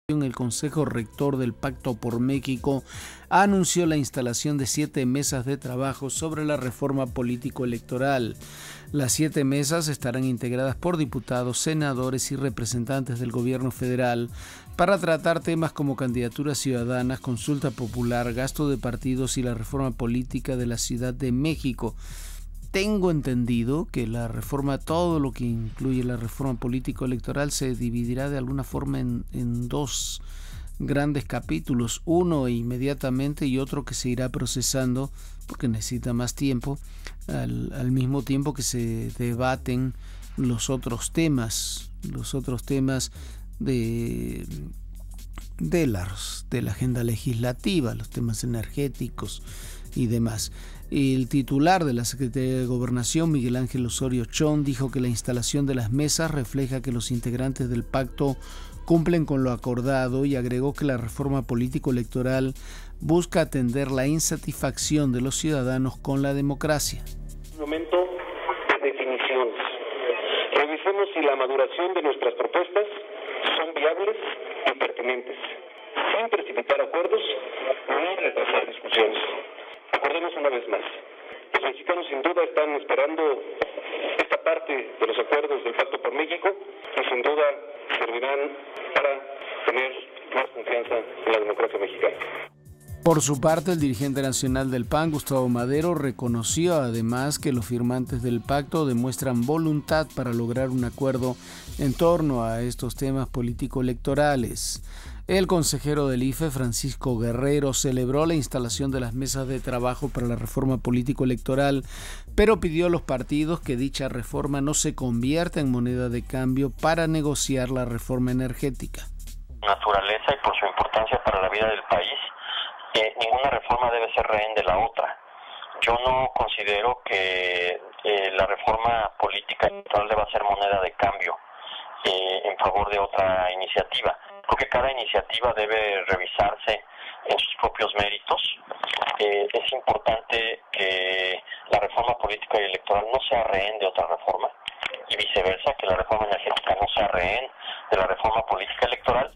El Consejo Rector del Pacto por México anunció la instalación de 7 mesas de trabajo sobre la reforma político-electoral. Las 7 mesas estarán integradas por diputados, senadores y representantes del gobierno federal para tratar temas como candidaturas ciudadanas, consulta popular, gasto de partidos y la reforma política de la Ciudad de México. Tengo entendido que la reforma, todo lo que incluye la reforma político-electoral, se dividirá de alguna forma en 2 grandes capítulos, uno inmediatamente y otro que se irá procesando porque necesita más tiempo, al mismo tiempo que se debaten los otros temas de la agenda legislativa, los temas energéticos y demás. El titular de la Secretaría de Gobernación, Miguel Ángel Osorio Chong, dijo que la instalación de las mesas refleja que los integrantes del pacto cumplen con lo acordado y agregó que la reforma político-electoral busca atender la insatisfacción de los ciudadanos con la democracia. Momento de definiciones. Revisemos si la maduración de nuestras propuestas son viables y pertinentes, sin precipitar acuerdos ni retrasar discusiones. Acordemos una vez más. Los mexicanos sin duda están esperando esta parte de los acuerdos del Pacto por México y sin duda servirán para tener más confianza en la democracia mexicana. Por su parte, el dirigente nacional del PAN, Gustavo Madero, reconoció además que los firmantes del pacto demuestran voluntad para lograr un acuerdo en torno a estos temas político-electorales. El consejero del IFE, Francisco Guerrero, celebró la instalación de las mesas de trabajo para la reforma político-electoral, pero pidió a los partidos que dicha reforma no se convierta en moneda de cambio para negociar la reforma energética. Naturaleza y por su importancia para la vida del país, ninguna reforma debe ser rehén de la otra. Yo no considero que la reforma política electoral deba ser moneda de cambio en favor de otra iniciativa. Creo que cada iniciativa debe revisarse en sus propios méritos. Es importante que la reforma política y electoral no sea rehén de otra reforma y viceversa, que la reforma energética no sea rehén de la reforma política electoral.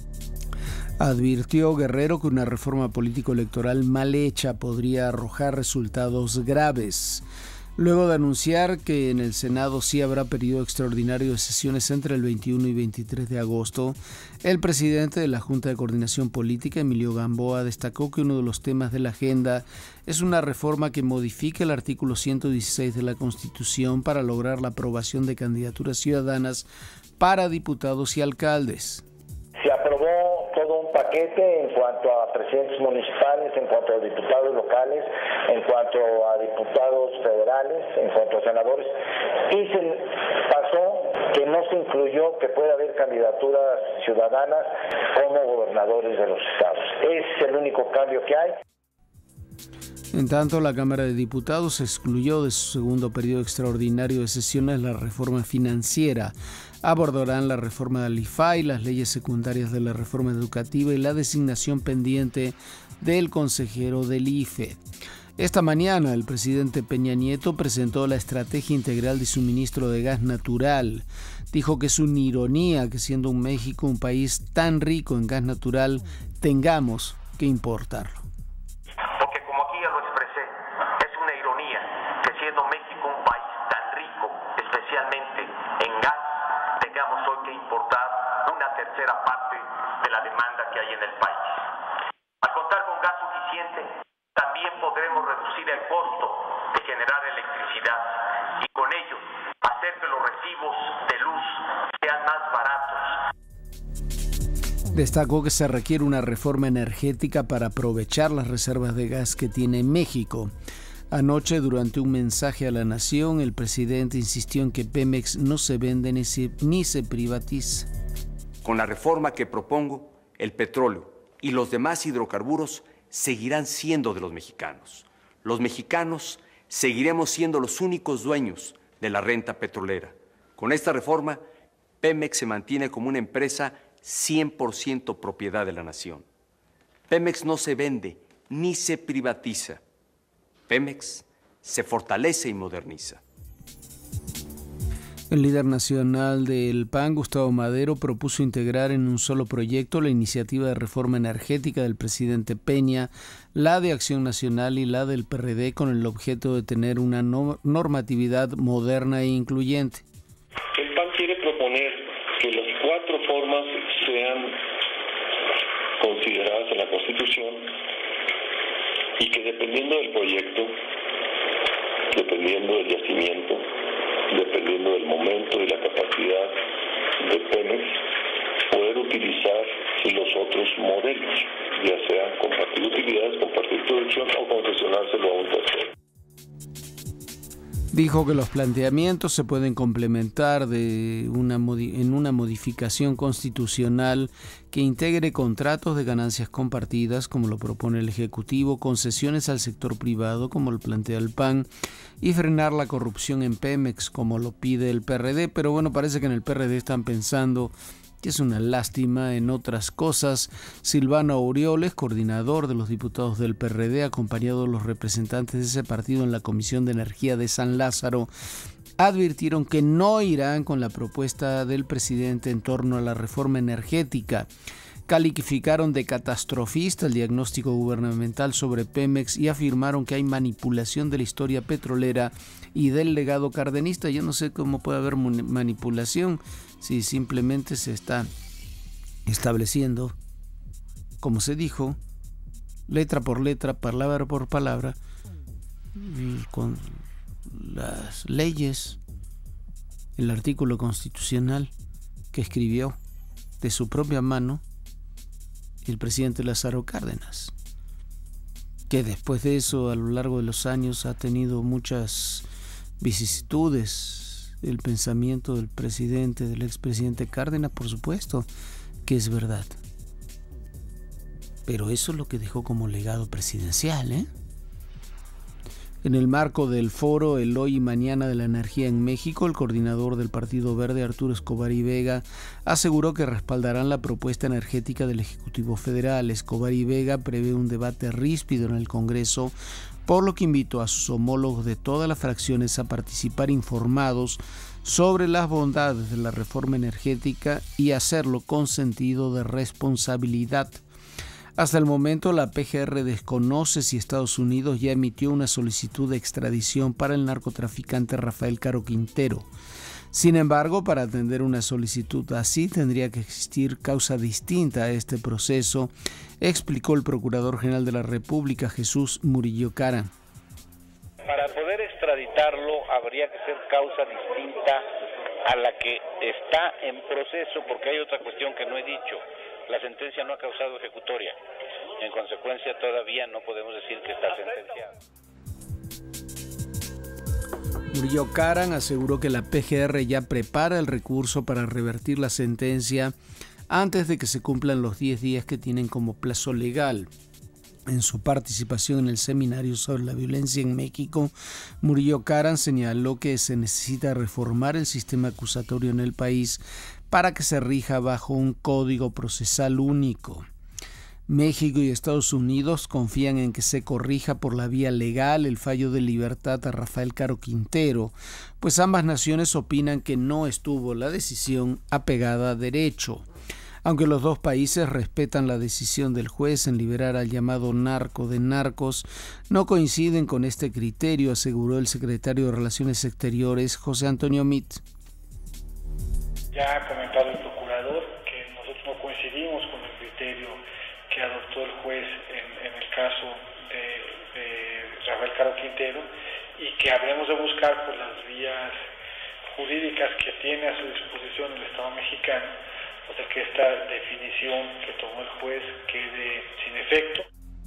Advirtió Guerrero que una reforma político-electoral mal hecha podría arrojar resultados graves. Luego de anunciar que en el Senado sí habrá periodo extraordinario de sesiones entre el 21 y 23 de agosto, el presidente de la Junta de Coordinación Política, Emilio Gamboa, destacó que uno de los temas de la agenda es una reforma que modifique el artículo 116 de la Constitución para lograr la aprobación de candidaturas ciudadanas para diputados y alcaldes. Se aprobó todo un paquete en cuanto a presidentes municipales, en cuanto a diputados locales, en cuanto a diputados federales, en cuanto a senadores, y se pasó que no se incluyó que puede haber candidaturas ciudadanas como gobernadores de los estados. Es el único cambio que hay. En tanto, la Cámara de Diputados excluyó de su segundo periodo extraordinario de sesiones la reforma financiera. Abordarán la reforma del IFAI, las leyes secundarias de la reforma educativa y la designación pendiente del consejero del IFE. Esta mañana, el presidente Peña Nieto presentó la estrategia integral de suministro de gas natural. Dijo que es una ironía que siendo México un país tan rico en gas natural, tengamos que importarlo. Porque como aquí ya lo expresé, es una ironía que siendo México un país tan rico, especialmente en gas, tengamos hoy que importar una tercera parte de la demanda que hay en el país. Al contar con gas suficiente, también podremos reducir el costo de generar electricidad y con ello hacer que los recibos de luz sean más baratos. Destacó que se requiere una reforma energética para aprovechar las reservas de gas que tiene México. Anoche, durante un mensaje a la nación, el presidente insistió en que Pemex no se vende ni se privatiza. Con la reforma que propongo, el petróleo y los demás hidrocarburos seguirán siendo de los mexicanos. Los mexicanos seguiremos siendo los únicos dueños de la renta petrolera. Con esta reforma, Pemex se mantiene como una empresa 100% propiedad de la nación. Pemex no se vende ni se privatiza. Pemex se fortalece y moderniza. El líder nacional del PAN, Gustavo Madero, propuso integrar en un solo proyecto la iniciativa de reforma energética del presidente Peña, la de Acción Nacional y la del PRD, con el objeto de tener una normatividad moderna e incluyente. El PAN quiere proponer que las 4 formas sean consideradas en la Constitución y que dependiendo del proyecto, dependiendo del yacimiento, dependiendo del momento y la capacidad de Pemex, poder utilizar los otros modelos, ya sea compartir utilidades, compartir producción o concesionárselo a un tercero. Dijo que los planteamientos se pueden complementar en una modificación constitucional que integre contratos de ganancias compartidas, como lo propone el Ejecutivo, concesiones al sector privado, como lo plantea el PAN, y frenar la corrupción en Pemex, como lo pide el PRD. Pero bueno, parece que en el PRD están pensando que es una lástima en otras cosas. Silvano Aureoles, coordinador de los diputados del PRD, acompañado de los representantes de ese partido en la Comisión de Energía de San Lázaro, advirtieron que no irán con la propuesta del presidente en torno a la reforma energética. Calificaron de catastrofista el diagnóstico gubernamental sobre Pemex y afirmaron que hay manipulación de la historia petrolera y del legado cardenista. Yo no sé cómo puede haber manipulación si simplemente se está estableciendo, como se dijo, letra por letra, palabra por palabra, con las leyes, el artículo constitucional que escribió de su propia mano el presidente Lázaro Cárdenas, que después de eso a lo largo de los años ha tenido muchas vicisitudes. El pensamiento del presidente, del expresidente Cárdenas, por supuesto que es verdad, pero eso es lo que dejó como legado presidencial, ¿eh? En el marco del foro El Hoy y Mañana de la Energía en México, el coordinador del Partido Verde, Arturo Escobar y Vega, aseguró que respaldarán la propuesta energética del Ejecutivo Federal. Escobar y Vega prevé un debate ríspido en el Congreso, por lo que invitó a sus homólogos de todas las fracciones a participar informados sobre las bondades de la reforma energética y hacerlo con sentido de responsabilidad. Hasta el momento, la PGR desconoce si Estados Unidos ya emitió una solicitud de extradición para el narcotraficante Rafael Caro Quintero. Sin embargo, para atender una solicitud así tendría que existir causa distinta a este proceso, explicó el Procurador General de la República, Jesús Murillo Caram. Para poder extraditarlo habría que ser causa distinta a la que está en proceso, porque hay otra cuestión que no he dicho. La sentencia no ha causado ejecutoria. En consecuencia, todavía no podemos decir que está sentenciado. Murillo Caram aseguró que la PGR ya prepara el recurso para revertir la sentencia antes de que se cumplan los 10 días que tienen como plazo legal. En su participación en el seminario sobre la violencia en México, Murillo Caram señaló que se necesita reformar el sistema acusatorio en el país para que se rija bajo un código procesal único. México y Estados Unidos confían en que se corrija por la vía legal el fallo de libertad a Rafael Caro Quintero, pues ambas naciones opinan que no estuvo la decisión apegada a derecho. Aunque los dos países respetan la decisión del juez en liberar al llamado narco de narcos, no coinciden con este criterio, aseguró el secretario de Relaciones Exteriores, José Antonio Meade. Ya ha comentado el procurador que nosotros no coincidimos con el criterio que adoptó el juez en el caso de Rafael Caro Quintero y que habremos de buscar por las vías jurídicas que tiene a su disposición el Estado mexicano, o sea, que esta definición que tomó el juez quede sin efecto.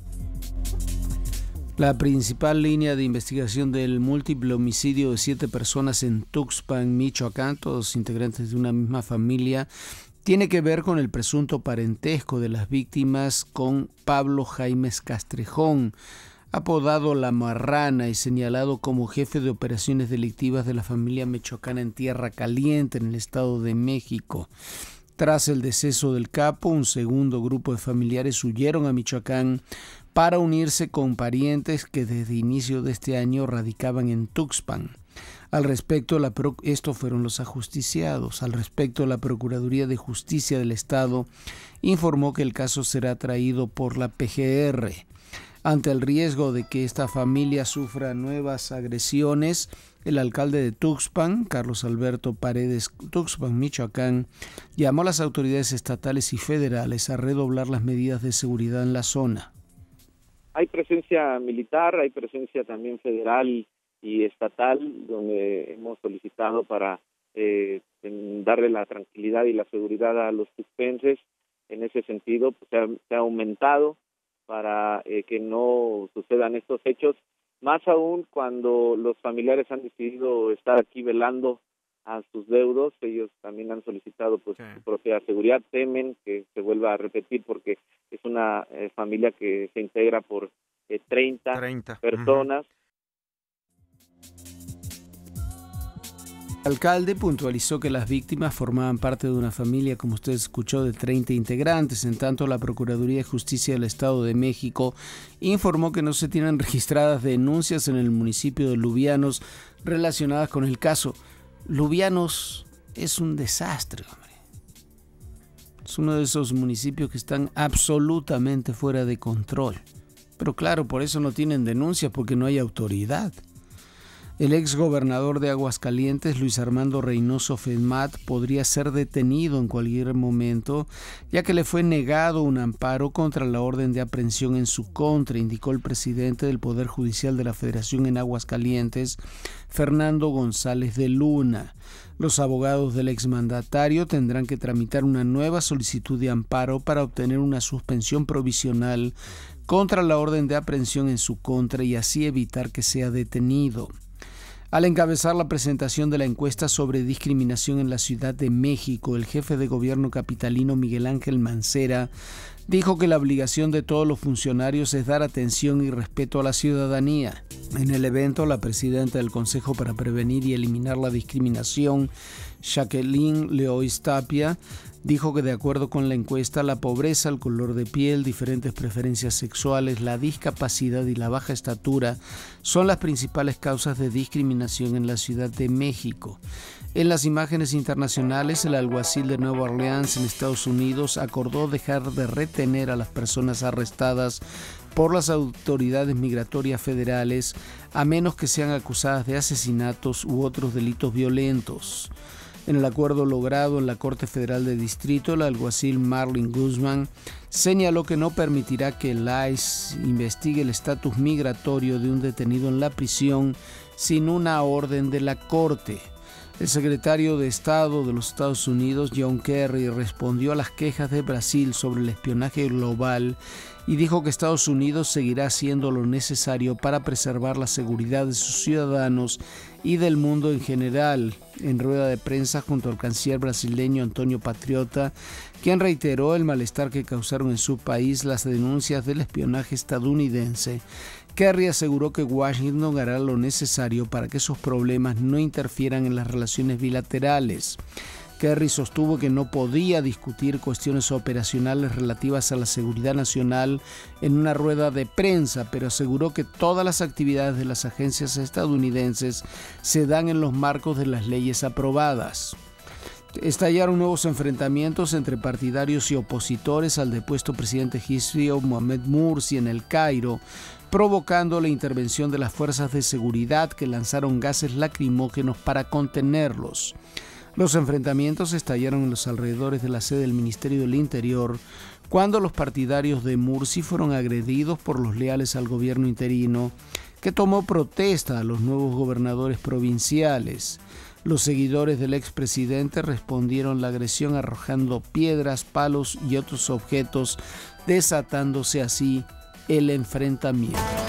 La principal línea de investigación del múltiple homicidio de 7 personas en Tuxpan, Michoacán, todos integrantes de una misma familia, tiene que ver con el presunto parentesco de las víctimas con Pablo Jaimes Castrejón, apodado La Marrana y señalado como jefe de operaciones delictivas de la familia michoacana en Tierra Caliente, en el Estado de México. Tras el deceso del capo, un segundo grupo de familiares huyeron a Michoacán para unirse con parientes que desde inicio de este año radicaban en Tuxpan. Al respecto, estos fueron los ajusticiados. Al respecto, la Procuraduría de Justicia del Estado informó que el caso será traído por la PGR. Ante el riesgo de que esta familia sufra nuevas agresiones, el alcalde de Tuxpan, Carlos Alberto Paredes, Tuxpan, Michoacán, llamó a las autoridades estatales y federales a redoblar las medidas de seguridad en la zona. Hay presencia militar, hay presencia también federal y estatal, donde hemos solicitado para darle la tranquilidad y la seguridad a los tuxpenses. En ese sentido, pues, se ha aumentado para que no sucedan estos hechos, más aún cuando los familiares han decidido estar aquí velando a sus deudos. Ellos también han solicitado pues su propia seguridad, temen que se vuelva a repetir porque es una familia que se integra por 30 personas. El alcalde puntualizó que las víctimas formaban parte de una familia, como usted escuchó, de 30 integrantes. En tanto, la Procuraduría de Justicia del Estado de México informó que no se tienen registradas denuncias en el municipio de Lubianos relacionadas con el caso. Lubianos es un desastre, hombre. Es uno de esos municipios que están absolutamente fuera de control. Pero claro, por eso no tienen denuncias, porque no hay autoridad. El exgobernador de Aguascalientes, Luis Armando Reynoso Femat, podría ser detenido en cualquier momento, ya que le fue negado un amparo contra la orden de aprehensión en su contra, indicó el presidente del Poder Judicial de la Federación en Aguascalientes, Fernando González de Luna. Los abogados del exmandatario tendrán que tramitar una nueva solicitud de amparo para obtener una suspensión provisional contra la orden de aprehensión en su contra y así evitar que sea detenido. Al encabezar la presentación de la encuesta sobre discriminación en la Ciudad de México, el jefe de gobierno capitalino Miguel Ángel Mancera dijo que la obligación de todos los funcionarios es dar atención y respeto a la ciudadanía. En el evento, la presidenta del Consejo para Prevenir y Eliminar la Discriminación, Jacqueline Leois Tapia, dijo que de acuerdo con la encuesta, la pobreza, el color de piel, diferentes preferencias sexuales, la discapacidad y la baja estatura son las principales causas de discriminación en la Ciudad de México. En las imágenes internacionales, el alguacil de Nueva Orleans en Estados Unidos acordó dejar de retener a las personas arrestadas por las autoridades migratorias federales a menos que sean acusadas de asesinatos u otros delitos violentos. En el acuerdo logrado en la Corte Federal de Distrito, el alguacil Marlin Guzmán señaló que no permitirá que el ICE investigue el estatus migratorio de un detenido en la prisión sin una orden de la Corte. El secretario de Estado de los Estados Unidos, John Kerry, respondió a las quejas de Brasil sobre el espionaje global y dijo que Estados Unidos seguirá haciendo lo necesario para preservar la seguridad de sus ciudadanos y del mundo en general. En rueda de prensa junto al canciller brasileño Antonio Patriota, quien reiteró el malestar que causaron en su país las denuncias del espionaje estadounidense, Kerry aseguró que Washington hará lo necesario para que esos problemas no interfieran en las relaciones bilaterales. Kerry sostuvo que no podía discutir cuestiones operacionales relativas a la seguridad nacional en una rueda de prensa, pero aseguró que todas las actividades de las agencias estadounidenses se dan en los marcos de las leyes aprobadas. Estallaron nuevos enfrentamientos entre partidarios y opositores al depuesto presidente egipcio Mohamed Morsi en El Cairo, provocando la intervención de las fuerzas de seguridad que lanzaron gases lacrimógenos para contenerlos. Los enfrentamientos estallaron en los alrededores de la sede del Ministerio del Interior cuando los partidarios de Morsi fueron agredidos por los leales al gobierno interino, que tomó protesta a los nuevos gobernadores provinciales. Los seguidores del expresidente respondieron la agresión arrojando piedras, palos y otros objetos, desatándose así el enfrentamiento.